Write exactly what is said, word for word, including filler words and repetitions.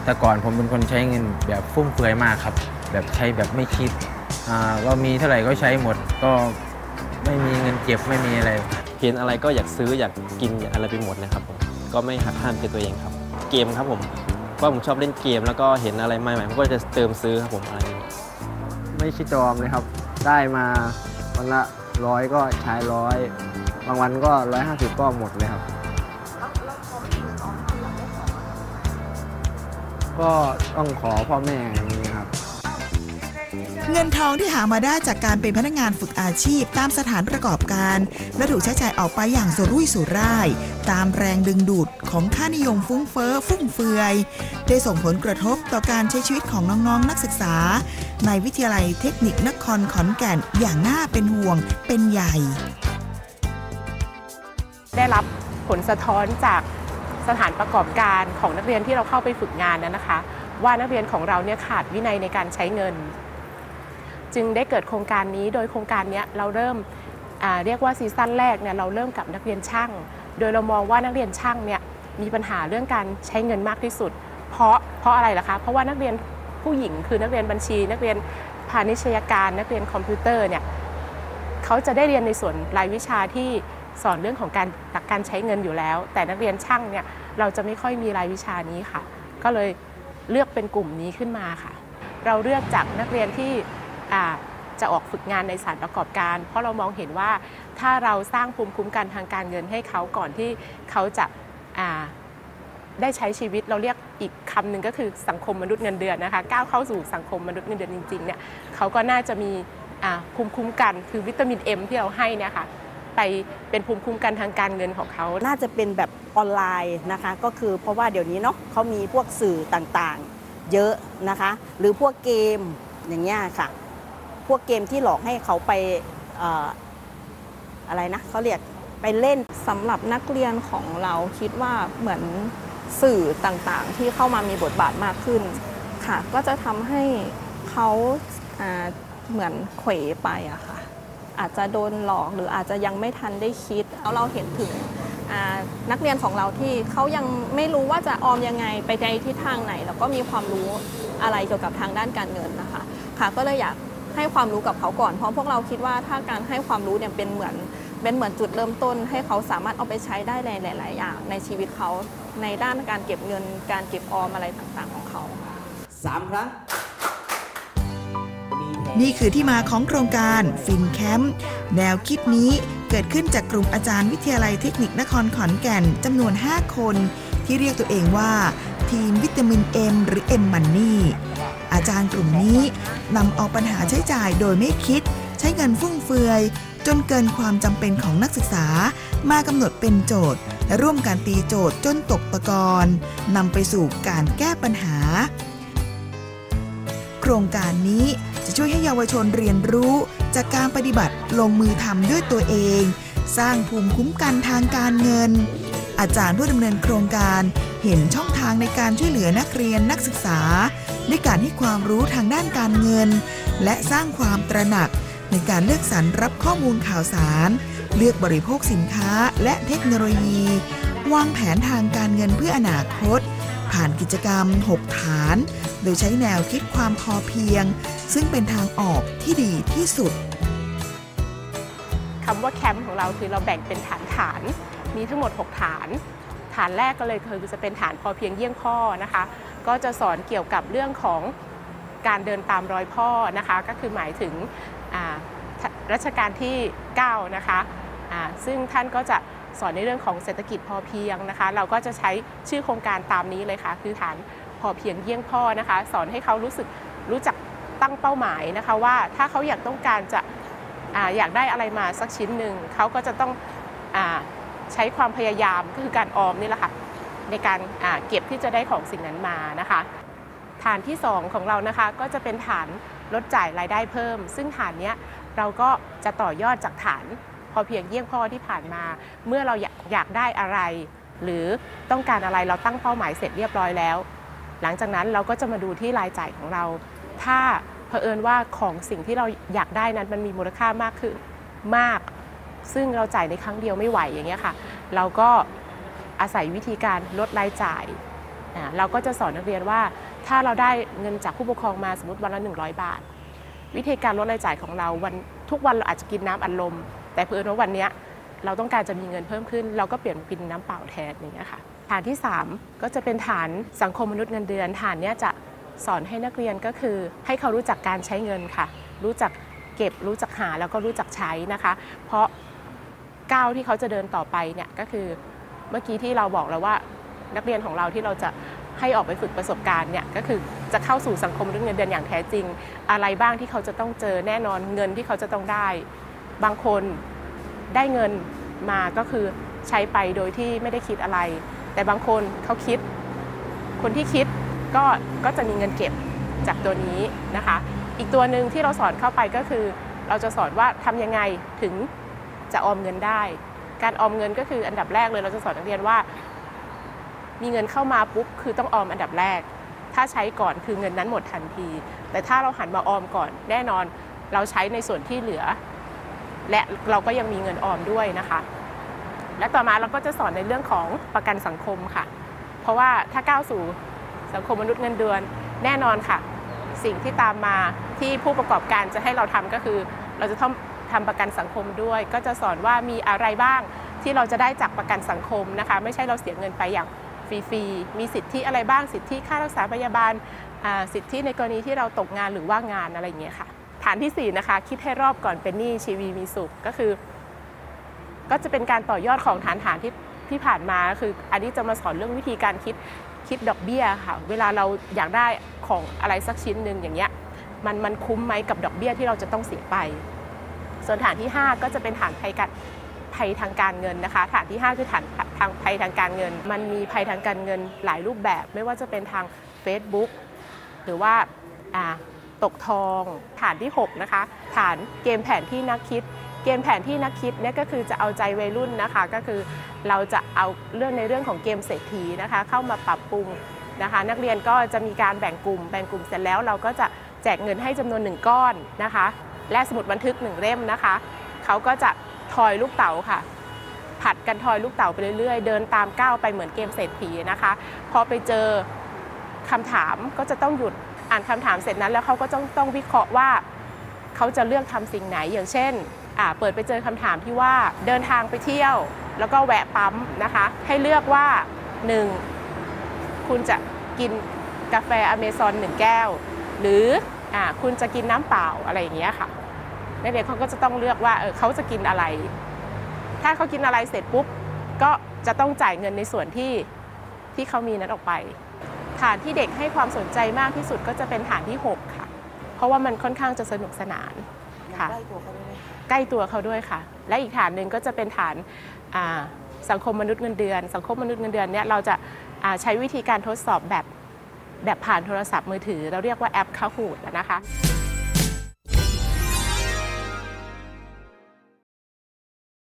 แต่ก่อนผมเป็นคนใช้เงินแบบฟุ่มเฟือยมากครับแบบใช้แบบไม่คิดอ่าก็มีเท่าไหร่ก็ใช้หมดก็ไม่มีเงินเก็บไม่มีอะไรเห็นอะไรก็อยากซื้ออยากกินอยากอะไรไปหมดเลยครับผมก็ไม่หักห้ามใจตัวเองครับเกมครับผมว่าผมชอบเล่นเกมแล้วก็เห็นอะไรใหม่ๆผมก็จะเติมซื้อครับผมอะไรไม่คิดจะออมเลยครับได้มาวันละร้อยก็ใช้ร้อยบางวันก็ร้อยห้าสิบก็หมดเลยครับก็ต้องขอพ่อแม่อย่างนี้ครับเงินทองที่หามาได้จากการเป็นพนักงานฝึกอาชีพตามสถานประกอบการและถูกใช้จ่ายออกไปอย่างสุรุ่ยสุร่ายตามแรงดึงดูดของค่านิยมฟุ้งเฟ้อฟุ่มเฟือยได้ส่งผลกระทบต่อการใช้ชีวิตของน้องๆนักศึกษาในวิทยาลัยเทคนิคนครขอนแก่นอย่างน่าเป็นห่วงเป็นใหญ่ได้รับผลสะท้อนจากสถานประกอบการของนักเรียนที่เราเข้าไปฝึกงานนั้นนะคะว่านักเรียนของเราเนี่ยขาดวินัยในการใช้เงินจึงได้เกิดโครงการนี้โดยโครงการนี้เราเริ่มเรียกว่าซีซั่นแรกเนี่ยเราเริ่มกับนักเรียนช่างโดยเรามองว่านักเรียนช่างเนี่ยมีปัญหาเรื่องการใช้เงินมากที่สุดเพราะเพราะอะไรล่ะคะเพราะว่านักเรียนผู้หญิงคือนักเรียนบัญชีนักเรียนพาณิชยการนักเรียนคอมพิวเตอร์เนี่ยเขาจะได้เรียนในส่วนรายวิชาที่สอนเรื่องของการหลักการใช้เงินอยู่แล้วแต่นักเรียนช่างเนี่ยเราจะไม่ค่อยมีรายวิชานี้ค่ะก็เลยเลือกเป็นกลุ่มนี้ขึ้นมาค่ะเราเลือกจากนักเรียนที่จะออกฝึกงานในสถานประกอบการเพราะเรามองเห็นว่าถ้าเราสร้างภูมิคุ้มกันทางการเงินให้เขาก่อนที่เขาจะได้ใช้ชีวิตเราเรียกอีกคำหนึ่งก็คือสังคมมนุษย์เงินเดือนนะคะก้าวเข้าสู่สังคมมนุษย์เงินเดือนจริงๆเนี่ยเขาก็น่าจะมีภูมิคุ้มกันคือวิตามินเอ็มที่เราให้เนี่ยค่ะไปเป็นภูมิคุ้มกันทางการเงินของเขาน่าจะเป็นแบบออนไลน์นะคะก็คือเพราะว่าเดี๋ยวนี้เนาะเขามีพวกสื่อต่างๆเยอะนะคะหรือพวกเกมอย่างเงี้ยค่ะพวกเกมที่หลอกให้เขาไป เอ่อ อะไรนะเขาเรียกไปเล่นสำหรับนักเรียนของเราคิดว่าเหมือนสื่อต่างๆที่เข้ามามีบทบาทมากขึ้นค่ะก็จะทำให้เขาเหมือนเขวไปอะค่ะอาจจะโดนหลอกหรืออาจจะยังไม่ทันได้คิดแล้วเราเห็นถึงนักเรียนของเราที่เขายังไม่รู้ว่าจะออมยังไงไปในทิศทางไหนแล้วก็มีความรู้อะไรเกี่ยวกับทางด้านการเงินนะคะค่ะก็เลยอยากให้ความรู้กับเขาก่อนเพราะพวกเราคิดว่าถ้าการให้ความรู้เนี่ยเป็นเหมือนเป็นเหมือนจุดเริ่มต้นให้เขาสามารถเอาไปใช้ได้ในหลายๆอย่างในชีวิตเขาในด้านการเก็บเงินการเก็บออมอะไรต่างๆของเขาสามครั้งนี่คือที่มาของโครงการฟินแคมป์แนวคิดนี้เกิดขึ้นจากกลุ่มอาจารย์วิทยาลัยเทคนิคนครขอนแก่นจำนวนห้าคนที่เรียกตัวเองว่าทีมวิตามิน M หรือ M Money อาจารย์กลุ่มนี้นำเอาปัญหาใช้จ่ายโดยไม่คิดใช้เงินฟุ่มเฟือยจนเกินความจำเป็นของนักศึกษามากำหนดเป็นโจทย์และร่วมการตีโจทย์จนตกตะกอนนำไปสู่การแก้ปัญหาโครงการนี้จะช่วยให้เยาวชนเรียนรู้จากการปฏิบัติลงมือทำด้วยตัวเองสร้างภูมิคุ้มกันทางการเงินอาจารย์ผู้ดำเนินโครงการเห็นช่องทางในการช่วยเหลือนักเรียนนักศึกษาด้วยการให้ความรู้ทางด้านการเงินและสร้างความตระหนักในการเลือกสรรรับข้อมูลข่าวสารเลือกบริโภคสินค้าและเทคโนโลยีวางแผนทางการเงินเพื่ออนาคตผ่านกิจกรรมหกฐานโดยใช้แนวคิดความพอเพียงซึ่งเป็นทางออกที่ดีที่สุดคำว่าแคมป์ของเราคือเราแบ่งเป็นฐานฐานมีทั้งหมดหกฐานฐานแรกก็เลยคือจะเป็นฐานพอเพียงเยี่ยงพ่อนะคะก็จะสอนเกี่ยวกับเรื่องของการเดินตามรอยพ่อนะคะก็คือหมายถึงรัชกาลที่เก้านะคะซึ่งท่านก็จะสอนในเรื่องของเศรษฐกิจพอเพียงนะคะเราก็จะใช้ชื่อโครงการตามนี้เลยค่ะคือฐานพอเพียงเยี่ยงพ่อนะคะสอนให้เขารู้สึกรู้จักตั้งเป้าหมายนะคะว่าถ้าเขาอยากต้องการจะ อ, อยากได้อะไรมาสักชิ้นหนึ่งเขาก็จะต้องอใช้ความพยายามก็คือการออมนี่แหละค่ะในการเก็บที่จะได้ของสิ่งนั้นมานะคะฐานที่สองของเรานะคะก็จะเป็นฐานลดจ่ายรายได้เพิ่มซึ่งฐานนี้เราก็จะต่อยอดจากฐานพอเพียงเยี่ยงพ่อที่ผ่านมาเมื่อเราอยากได้อะไรหรือต้องการอะไรเราตั้งเป้าหมายเสร็จเรียบร้อยแล้วหลังจากนั้นเราก็จะมาดูที่รายจ่ายของเราถ้าเผอิญว่าของสิ่งที่เราอยากได้นั้นมันมีมูลค่ามากขึ้นมากซึ่งเราจ่ายในครั้งเดียวไม่ไหวอย่างเงี้ยค่ะเราก็อาศัยวิธีการลดรายจ่ายเราก็จะสอนนักเรียนว่าถ้าเราได้เงินจากผู้ปกครองมาสมมติวันละหนึ่งร้อยบาทวิธีการลดรายจ่ายของเราวันทุกวันเราอาจจะกินน้ำอัดลมแต่เพื่อนว่าวันนี้เราต้องการจะมีเงินเพิ่มขึ้นเราก็เปลี่ยนเป็นน้ำเปล่าแทนอย่างเงี้ยค่ะฐานที่สามก็จะเป็นฐานสังคมมนุษย์เงินเดือนฐานนี้จะสอนให้นักเรียนก็คือให้เขารู้จักการใช้เงินค่ะรู้จักเก็บรู้จักหาแล้วก็รู้จักใช้นะคะเพราะก้าวที่เขาจะเดินต่อไปเนี่ยก็คือเมื่อกี้ที่เราบอกแล้วว่านักเรียนของเราที่เราจะให้ออกไปฝึกประสบการณ์เนี่ยก็คือจะเข้าสู่สังคมมนุษย์เงินเดือนอย่างแท้จริงอะไรบ้างที่เขาจะต้องเจอแน่นอนเงินที่เขาจะต้องได้บางคนได้เงินมาก็คือใช้ไปโดยที่ไม่ได้คิดอะไรแต่บางคนเขาคิดคนที่คิดก็ก็จะมีเงินเก็บจากตัวนี้นะคะอีกตัวหนึ่งที่เราสอนเข้าไปก็คือเราจะสอนว่าทำยังไงถึงจะออมเงินได้การออมเงินก็คืออันดับแรกเลยเราจะสอนนักเรียนว่ามีเงินเข้ามาปุ๊บคือต้องออมอันดับแรกถ้าใช้ก่อนคือเงินนั้นหมดทันทีแต่ถ้าเราหันมาออมก่อนแน่นอนเราใช้ในส่วนที่เหลือและเราก็ยังมีเงินออมด้วยนะคะและต่อมาเราก็จะสอนในเรื่องของประกันสังคมค่ะเพราะว่าถ้าก้าวสู่สังคมมนุษย์เงินเดือนแน่นอนค่ะสิ่งที่ตามมาที่ผู้ประกอบการจะให้เราทำก็คือเราจะต้องทำประกันสังคมด้วยก็จะสอนว่ามีอะไรบ้างที่เราจะได้จากประกันสังคมนะคะไม่ใช่เราเสียเงินไปอย่างฟรีๆมีสิทธิอะไรบ้างสิทธิค่ารักษาพยาบาลสิทธิในกรณีที่เราตกงานหรือว่างงานอะไรอย่างเงี้ยค่ะฐานที่สี่นะคะคิดให้รอบก่อนเป็นหนี้ชีวีมีสุขก็คือก็จะเป็นการต่อยอดของฐานฐานที่ที่ผ่านมาคืออันนี้จะมาสอนเรื่องวิธีการคิดคิดดอกเบี้ยค่ะเวลาเราอยากได้ของอะไรสักชิ้นหนึ่งอย่างเงี้ยมันมันคุ้มไหมกับดอกเบี้ยที่เราจะต้องเสียไปส่วนฐานที่ห้าก็จะเป็นฐานภัยการภัยทางการเงินนะคะฐานที่ห้าคือฐานทางภัยทางการเงินมันมีภัยทางการเงินหลายรูปแบบไม่ว่าจะเป็นทาง Facebook หรือว่าตกทองฐานที่หกนะคะฐานเกมแผนที่นักคิดเกมแผนที่นักคิดเนี่ยก็คือจะเอาใจวัยรุ่นนะคะก็คือเราจะเอาเรื่องในเรื่องของเกมเศรษฐีนะคะเข้ามาปรับปรุงนะคะนักเรียนก็จะมีการแบ่งกลุ่มแบ่งกลุ่มเสร็จแล้วเราก็จะแจกเงินให้จำนวนหนึ่งก้อนนะคะและสมุดบันทึกหนึ่งเล่มนะคะเขาก็จะทอยลูกเต๋าค่ะผัดกันทอยลูกเต๋าไปเรื่อยๆเดินตามก้าวไปเหมือนเกมเศรษฐีนะคะพอไปเจอคำถามก็จะต้องหยุดอ่านคำถามเสร็จนั้นแล้วเขาก็ต้องต้องวิเคราะห์ว่าเขาจะเลือกทำสิ่งไหนอย่างเช่นเปิดไปเจอคำถามที่ว่าเดินทางไปเที่ยวแล้วก็แวะปั๊มนะคะให้เลือกว่าหนึ่งคุณจะกินกาแฟอเมซอนหนึ่งแก้วหรืออ่าคุณจะกินน้ำเปล่าอะไรอย่างเงี้ยค่ะนักเรียนเขาก็จะต้องเลือกว่าเออเขาจะกินอะไรถ้าเขากินอะไรเสร็จปุ๊บก็จะต้องจ่ายเงินในส่วนที่ที่เขามีนั้นออกไปฐานที่เด็กให้ความสนใจมากที่สุดก็จะเป็นฐานที่หกค่ะเพราะว่ามันค่อนข้างจะสนุกสนานค่ะใกล้ตัวเขาด้วยค่ะและอีกฐานหนึ่งก็จะเป็นฐานสังคมมนุษย์เงินเดือนสังคมมนุษย์เงินเดือนเนี่ยเราจะใช้วิธีการทดสอบแบบแบบผ่านโทรศัพท์มือถือเราเรียกว่าแอป Kahoot นะคะ